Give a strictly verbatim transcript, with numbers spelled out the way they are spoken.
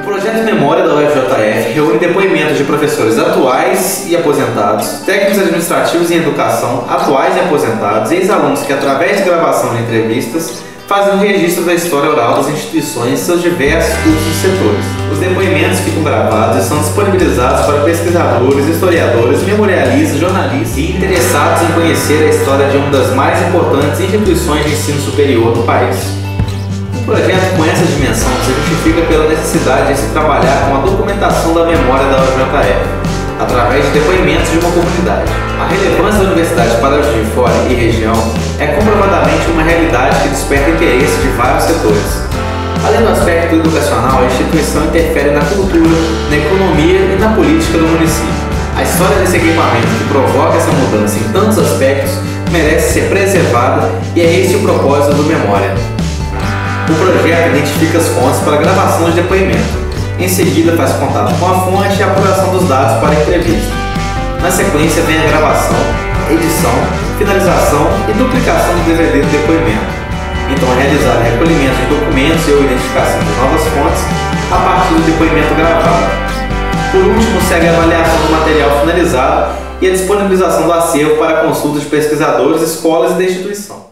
Projeto Memória da U F J F reúne depoimentos de professores atuais e aposentados, técnicos administrativos em educação, atuais e aposentados, e ex-alunos que, através de gravação de entrevistas, fazem um registro da história oral das instituições em seus diversos cursos e setores. Os depoimentos ficam gravados e são disponibilizados para pesquisadores, historiadores, memorialistas, jornalistas e interessados em conhecer a história de uma das mais importantes instituições de ensino superior do país. Um projeto com essa dimensão se justifica pela necessidade de se trabalhar com a documentação da memória da U F J F, através de depoimentos de uma comunidade. A relevância da universidade para Juiz de Fora e região é comprovadamente uma realidade que desperta interesse de vários setores. Além do aspecto educacional, a instituição interfere na cultura, na economia e na política do município. A história desse equipamento que provoca essa mudança em tantos aspectos merece ser preservada e é esse o propósito do Memória. O projeto identifica as fontes para a gravação de depoimento. Em seguida, faz contato com a fonte e a apuração dos dados para a entrevista. Na sequência, vem a gravação, edição, finalização e duplicação do D V D do depoimento. Então, é realizado o recolhimento de documentos e ou identificação de novas fontes a partir do depoimento gravado. Por último, segue a avaliação do material finalizado e a disponibilização do acervo para consulta de pesquisadores, escolas e da instituição.